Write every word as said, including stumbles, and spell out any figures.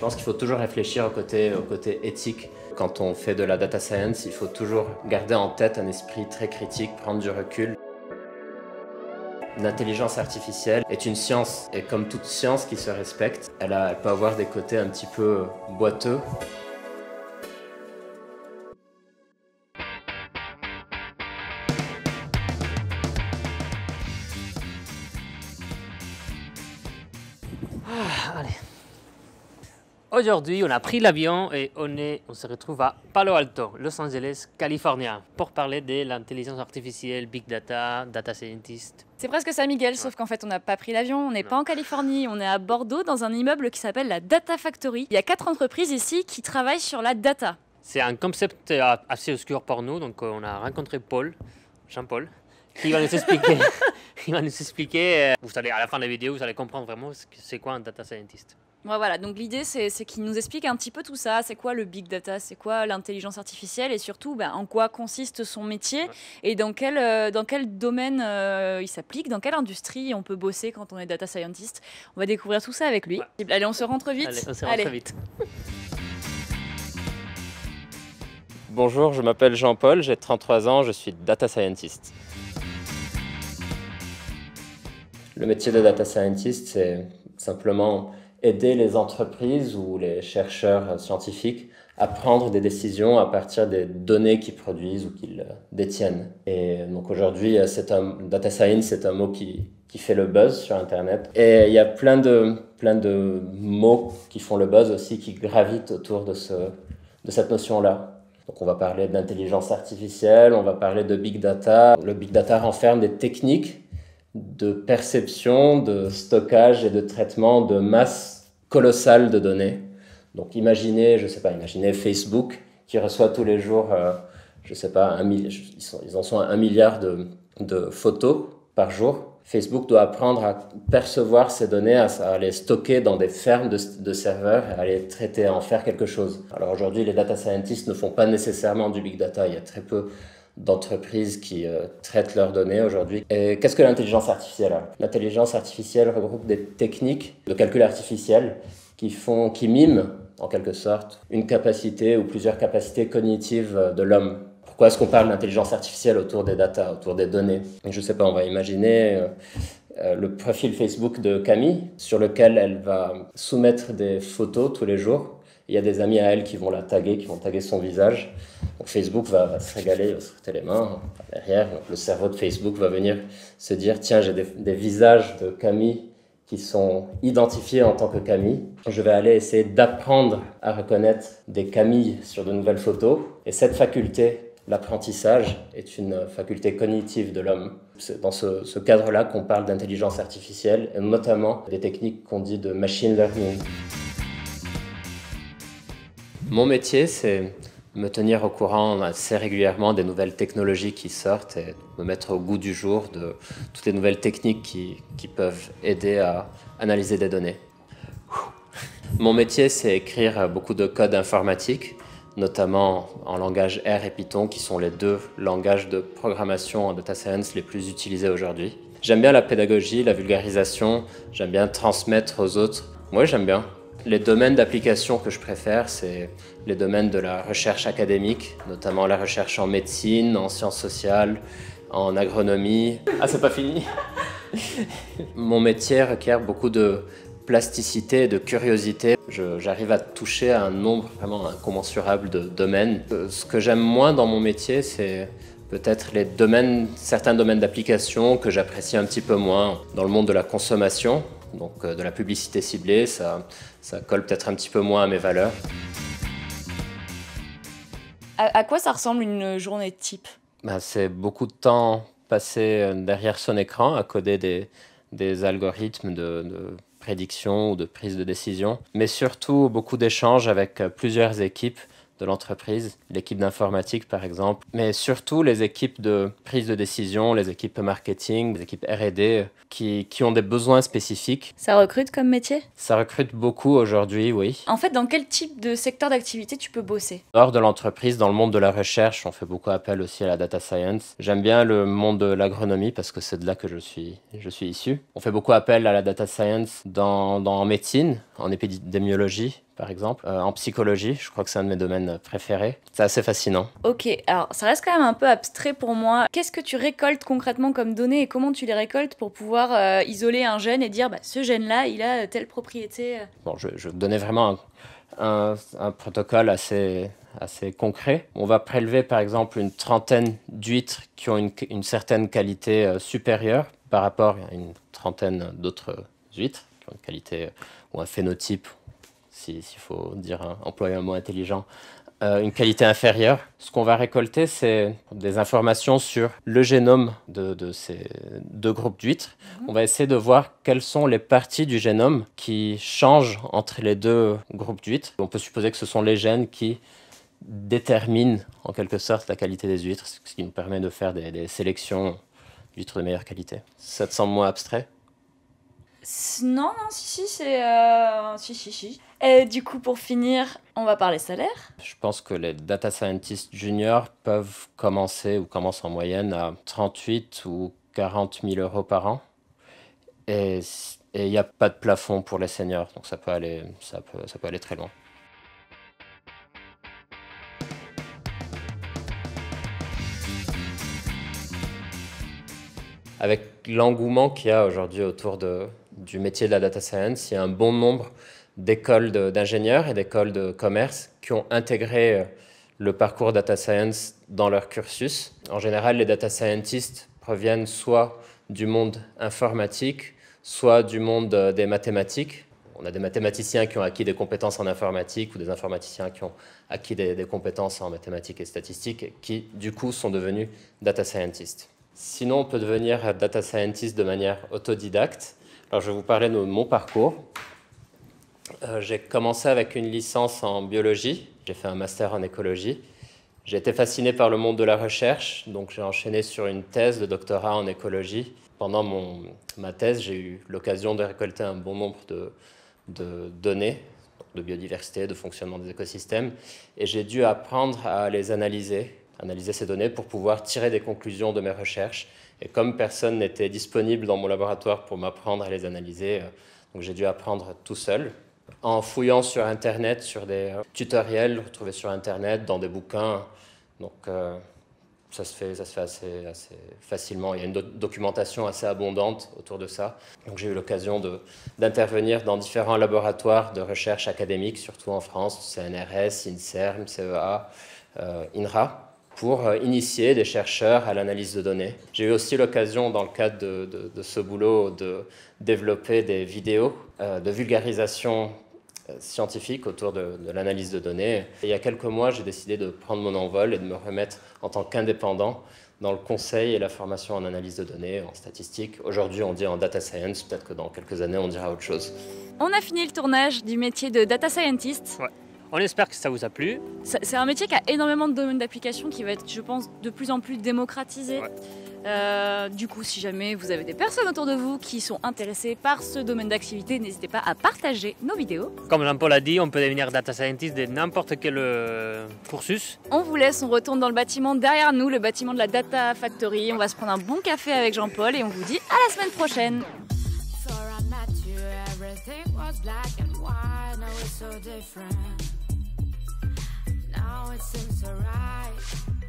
Je pense qu'il faut toujours réfléchir au côté, au côté éthique. Quand on fait de la data science, il faut toujours garder en tête un esprit très critique, prendre du recul. L'intelligence artificielle est une science, et comme toute science qui se respecte, elle, a, elle peut avoir des côtés un petit peu boiteux. Ah, allez. Aujourd'hui, on a pris l'avion et on, est, on se retrouve à Palo Alto, Los Angeles, Californie, pour parler de l'intelligence artificielle, big data, data scientist. C'est presque ça, Miguel, sauf qu'en fait, on n'a pas pris l'avion, on n'est pas en Californie, on est à Bordeaux, dans un immeuble qui s'appelle la Data Factory. Il y a quatre entreprises ici qui travaillent sur la data. C'est un concept assez obscur pour nous, donc on a rencontré Paul, Jean-Paul, qui va nous expliquer, il va nous expliquer, vous allez, à la fin de la vidéo, vous allez comprendre vraiment c'est quoi un data scientist. Ouais, voilà, donc l'idée c'est qu'il nous explique un petit peu tout ça, c'est quoi le big data, c'est quoi l'intelligence artificielle et surtout ben, en quoi consiste son métier ouais. et dans quel, euh, dans quel domaine euh, il s'applique, dans quelle industrie on peut bosser quand on est data scientist. On va découvrir tout ça avec lui. Ouais. Allez, on se rentre vite. Allez, on se rentre Allez. vite. Bonjour, je m'appelle Jean-Paul, j'ai trente-trois ans, je suis data scientist. Le métier de data scientist, c'est simplement aider les entreprises ou les chercheurs scientifiques à prendre des décisions à partir des données qu'ils produisent ou qu'ils détiennent. Et donc aujourd'hui, c'est un, data science, c'est un mot qui, qui fait le buzz sur Internet. Et il y a plein de, plein de mots qui font le buzz aussi, qui gravitent autour de, ce, de cette notion-là. Donc on va parler d'intelligence artificielle, on va parler de big data. Le big data renferme des techniques de perception, de stockage et de traitement de masse colossale de données. Donc imaginez, je sais pas, imaginez Facebook qui reçoit tous les jours, euh, je sais pas, un, ils, sont, ils en sont à un milliard de, de photos par jour. Facebook doit apprendre à percevoir ces données, à, à les stocker dans des fermes de, de serveurs, à les traiter, à en faire quelque chose. Alors aujourd'hui, les data scientists ne font pas nécessairement du big data, il y a très peu d'entreprises qui euh, traitent leurs données aujourd'hui. Et qu'est-ce que l'intelligence artificielle? L'intelligence artificielle regroupe des techniques de calcul artificiel qui, font, qui miment, en quelque sorte, une capacité ou plusieurs capacités cognitives de l'homme. Pourquoi est-ce qu'on parle d'intelligence artificielle autour des data, autour des données? Je ne sais pas, on va imaginer euh, euh, le profil Facebook de Camille, sur lequel elle va soumettre des photos tous les jours. Il y a des amis à elle qui vont la taguer, qui vont taguer son visage. Donc Facebook va, va se régaler, il va se frotter les mains derrière. Donc le cerveau de Facebook va venir se dire « Tiens, j'ai des, des visages de Camille qui sont identifiés en tant que Camille. Je vais aller essayer d'apprendre à reconnaître des Camilles sur de nouvelles photos. » Et cette faculté, l'apprentissage, est une faculté cognitive de l'homme. C'est dans ce, ce cadre-là qu'on parle d'intelligence artificielle, et notamment des techniques qu'on dit de machine learning. Mon métier, c'est me tenir au courant assez régulièrement des nouvelles technologies qui sortent et me mettre au goût du jour de toutes les nouvelles techniques qui, qui peuvent aider à analyser des données. Mon métier, c'est écrire beaucoup de code informatique, notamment en langage R et Python, qui sont les deux langages de programmation en data science les plus utilisés aujourd'hui. J'aime bien la pédagogie, la vulgarisation, j'aime bien transmettre aux autres. Moi, j'aime bien. Les domaines d'application que je préfère, c'est les domaines de la recherche académique, notamment la recherche en médecine, en sciences sociales, en agronomie. Ah, c'est pas fini. Mon métier requiert beaucoup de plasticité et de curiosité. J'arrive à toucher à un nombre vraiment incommensurable de domaines. Ce que j'aime moins dans mon métier, c'est peut-être les domaines, certains domaines d'application que j'apprécie un petit peu moins. Dans le monde de la consommation, donc de la publicité ciblée, ça, ça colle peut-être un petit peu moins à mes valeurs. À, à quoi ça ressemble une journée type? Ben, c'est beaucoup de temps passé derrière son écran à coder des, des algorithmes de, de prédiction ou de prise de décision, mais surtout beaucoup d'échanges avec plusieurs équipes de l'entreprise, l'équipe d'informatique par exemple, mais surtout les équipes de prise de décision, les équipes marketing, les équipes R et D qui, qui ont des besoins spécifiques. Ça recrute comme métier? Ça recrute beaucoup aujourd'hui, oui. En fait, dans quel type de secteur d'activité tu peux bosser? Hors de l'entreprise, dans le monde de la recherche, on fait beaucoup appel aussi à la data science. J'aime bien le monde de l'agronomie parce que c'est de là que je suis, je suis issu. On fait beaucoup appel à la data science dans, dans en médecine, en épidémiologie, par exemple, euh, en psychologie. Je crois que c'est un de mes domaines préférés. C'est assez fascinant. Ok, alors ça reste quand même un peu abstrait pour moi. Qu'est-ce que tu récoltes concrètement comme données et comment tu les récoltes pour pouvoir euh, isoler un gène et dire bah, ce gène-là, il a telle propriété? Bon, je, je donnais vraiment un, un, un protocole assez, assez concret. On va prélever par exemple une trentaine d'huîtres qui ont une, une certaine qualité euh, supérieure par rapport à une trentaine d'autres huîtres qui ont une qualité euh, ou un phénotype, s'il si faut dire un, employer un mot intelligent, euh, une qualité inférieure. Ce qu'on va récolter, c'est des informations sur le génome de, de ces deux groupes d'huîtres. Mmh. On va essayer de voir quelles sont les parties du génome qui changent entre les deux groupes d'huîtres. On peut supposer que ce sont les gènes qui déterminent en quelque sorte la qualité des huîtres, ce qui nous permet de faire des, des sélections d'huîtres de meilleure qualité. Ça te semble moins abstrait ? Non, non, si, si, c'est... Euh... Si, si, si. Et du coup, pour finir, on va parler salaire. Je pense que les data scientists juniors peuvent commencer, ou commencent en moyenne, à trente-huit ou quarante mille euros par an. Et il n'y a pas de plafond pour les seniors, donc ça peut aller, ça peut, ça peut aller très loin. Avec l'engouement qu'il y a aujourd'hui autour de, du métier de la data science, il y a un bon nombre d'écoles d'ingénieurs et d'écoles de commerce qui ont intégré le parcours data science dans leur cursus. En général, les data scientists proviennent soit du monde informatique, soit du monde des mathématiques. On a des mathématiciens qui ont acquis des compétences en informatique ou des informaticiens qui ont acquis des, des compétences en mathématiques et statistiques et qui, du coup, sont devenus data scientists. Sinon, on peut devenir data scientist de manière autodidacte. Alors, je vais vous parler de mon parcours. Euh, j'ai commencé avec une licence en biologie. J'ai fait un master en écologie. J'ai été fasciné par le monde de la recherche, donc j'ai enchaîné sur une thèse de doctorat en écologie. Pendant mon, ma thèse, j'ai eu l'occasion de récolter un bon nombre de, de données, de biodiversité, de fonctionnement des écosystèmes, et j'ai dû apprendre à les analyser. analyser ces données pour pouvoir tirer des conclusions de mes recherches. Et comme personne n'était disponible dans mon laboratoire pour m'apprendre à les analyser, donc j'ai dû apprendre tout seul, en fouillant sur Internet, sur des tutoriels retrouvés sur Internet, dans des bouquins. Donc euh, ça se fait, ça se fait assez, assez facilement. Il y a une do documentation assez abondante autour de ça. Donc j'ai eu l'occasion d'intervenir dans différents laboratoires de recherche académique, surtout en France, C N R S, INSERM, C E A, euh, INRA, pour initier des chercheurs à l'analyse de données. J'ai eu aussi l'occasion, dans le cadre de, de, de ce boulot, de développer des vidéos euh, de vulgarisation scientifique autour de, de l'analyse de données. Et il y a quelques mois, j'ai décidé de prendre mon envol et de me remettre en tant qu'indépendant dans le conseil et la formation en analyse de données, en statistique. Aujourd'hui, on dit en data science, peut-être que dans quelques années, on dira autre chose. On a fini le tournage du métier de data scientist. Ouais. On espère que ça vous a plu. C'est un métier qui a énormément de domaines d'application, qui va être, je pense, de plus en plus démocratisé. Ouais. Euh, du coup, si jamais vous avez des personnes autour de vous qui sont intéressées par ce domaine d'activité, n'hésitez pas à partager nos vidéos. Comme Jean-Paul a dit, on peut devenir data scientist de n'importe quel euh, cursus. On vous laisse, on retourne dans le bâtiment derrière nous, le bâtiment de la Data Factory. On va se prendre un bon café avec Jean-Paul et on vous dit à la semaine prochaine. Now it seems alright.